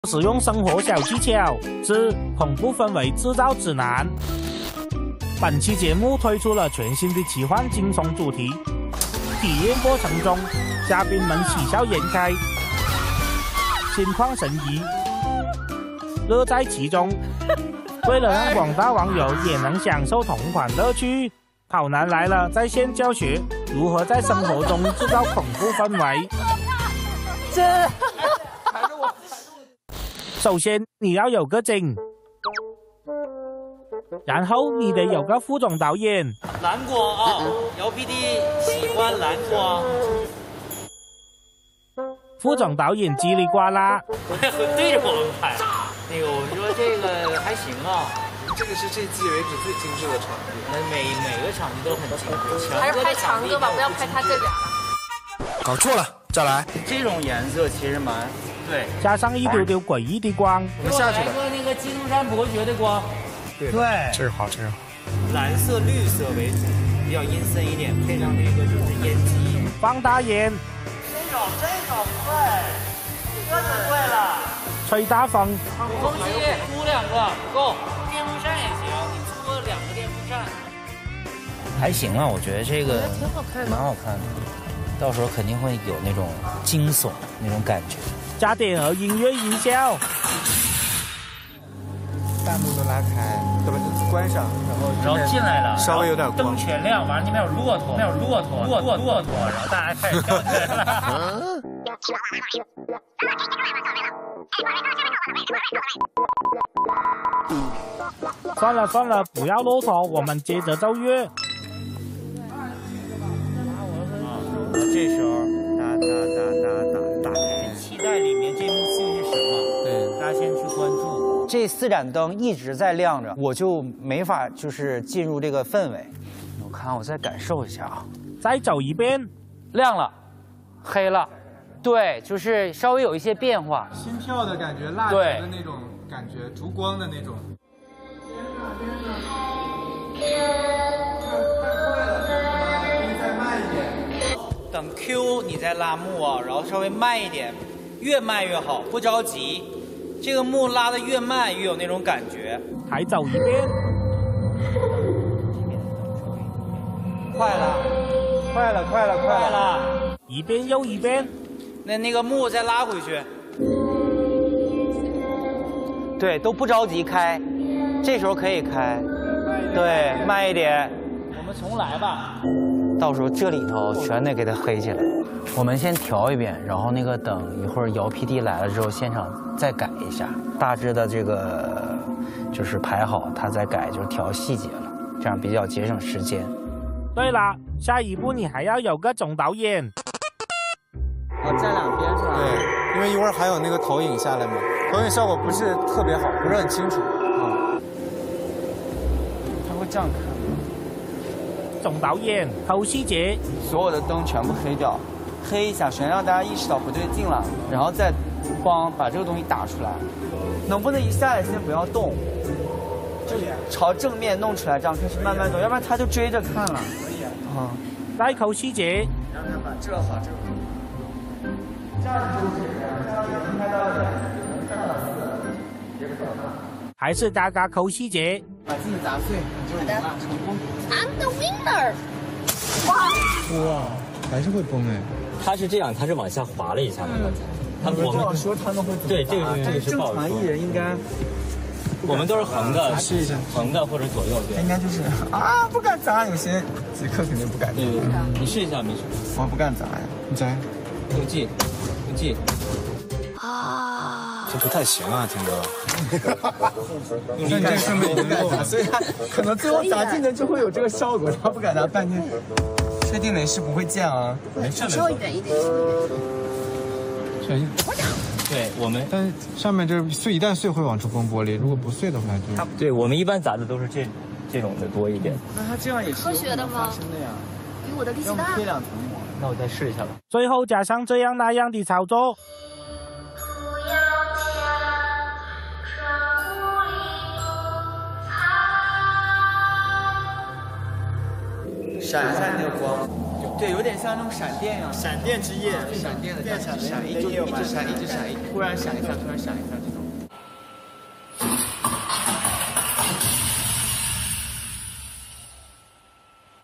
使用生活小技巧之恐怖氛围制造指南。本期节目推出了全新的奇幻惊悚主题，体验过程中，嘉宾们喜笑颜开，心旷神怡，乐在其中。为了让广大网友也能享受同款乐趣，跑男来了在线教学如何在生活中制造恐怖氛围。首先你要有个景，然后你得有个副总导演。 蓝光啊，姚 PD 喜欢蓝光。 副总导演叽里呱啦， 对着我们拍。那个我说这个还行啊。 这个是这季为止最精致的场地， 每个场地都很精致。 还是拍强哥吧，不要拍他这边了。 搞错了，再来。 这种颜色其实蛮对， 加上一丢丢诡异的光。 我们下去了。 来个那个基督山伯爵的光。 对，这是好，这是好。 蓝色、绿色为主，比较阴森一点，配上那个就是烟机。 放大烟。 这种对，这就对了。 吹大风。 鼓风机出2个不够，电风扇也行，你出2个电风扇。还行啊，我觉得这个挺好看的， 蛮好看的。到时候肯定会有那种惊悚那种感觉。 加点儿音乐音效。 弹幕都拉开，对吧？关上， 然后进来了， 稍微有点光， 灯全亮，完了那边有骆驼，然后大家开始跳起来了。 算了，不要啰嗦，我们接着奏乐。 这时候打开，期待里面这幕戏是什么？对，大家先去关注。这4盏灯一直在亮着，我就没法就是进入这个氛围。我看我再感受一下啊， 再走一遍， 亮了，黑了，对，就是稍微有一些变化， 心跳的感觉，蜡烛的那种感觉，烛光的那种。 等 Q 你再拉幕啊，然后稍微慢一点，越慢越好，不着急。这个幕拉得越慢，越有那种感觉。 还走一遍， 快了， 一遍又一遍。 那个幕再拉回去。对，都不着急开，这时候可以开。对，慢一点。我们重来吧。到时候这里头全得给它黑起来。我们先调一遍，然后那个等一会儿姚 PD 来了之后，现场再改一下，大致的这个就是排好，他再改就是调细节了，这样比较节省时间。 对了，下一步你还要有个总导演。 站2边是吧？ 对，因为一会儿还有那个投影下来嘛，投影效果不是特别好，不是很清楚啊。 他会这样看。 总导演抠细节， 所有的灯全部黑掉，黑一下，首先让大家意识到不对劲了，然后再帮把这个东西打出来。能不能一下来先不要动，就朝正面弄出来，这样开始慢慢动，要不然他就追着看了。啊， 再抠细节。 让他把这好，这样就是这样能拍到脸，能看到4，别可怕。 还是嘎嘎抠细节。 把自己砸碎，你就赢了，成功。 I'm the winner！ 哇，还是会崩哎。 他是这样，他是往下滑了一下。 我们说他们会对这个是不好说。 正常艺人应该， 我们都是横的， 试一下， 横的或者左右对。 应该就是啊，不敢砸，有些极客肯定不敢。 对，你试一下没事。 我不敢砸呀，你砸。 用劲。 啊， 这不太行啊，天哥。 你这根本不敢砸，所以他可能最后砸进的就会有这个效果，他不敢砸半天。确定没事不会溅啊？没事。 稍微远一点。 对我们， 但是上面这碎，一旦碎会往出崩玻璃，如果不碎的话就。 对我们一般砸的都是这种的多一点。 那他这样也是科学的吗？ 真的呀， 比我的力气大。 贴2层膜。 那我再试一下吧。 最后加上这样那样的操作。 闪一下那个光，对，有点像那种闪电一样。闪电之夜，闪电的，闪一直闪，突然闪一下，突然闪一下这种。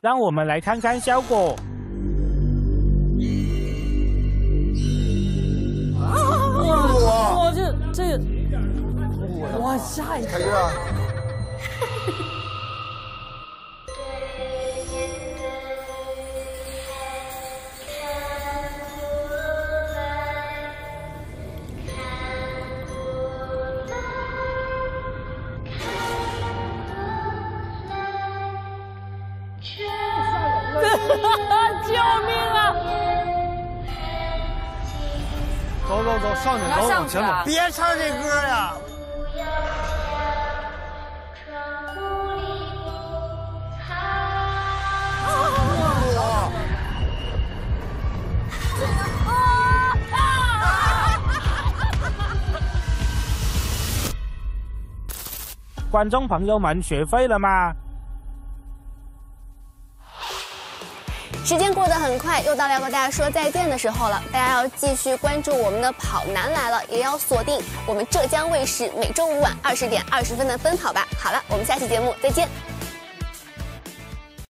让我们来看看效果。 哇，这，哇，吓一跳！ 开个啊！ 救命啊！ 走走走，少女走，往前走，别唱这歌呀！ 观众朋友们学会了吗？ 时间过得很快，又到了要和大家说再见的时候了。大家要继续关注我们的《跑男来了》，也要锁定我们浙江卫视每周五晚20点20分的《奔跑吧》。好了，我们下期节目再见。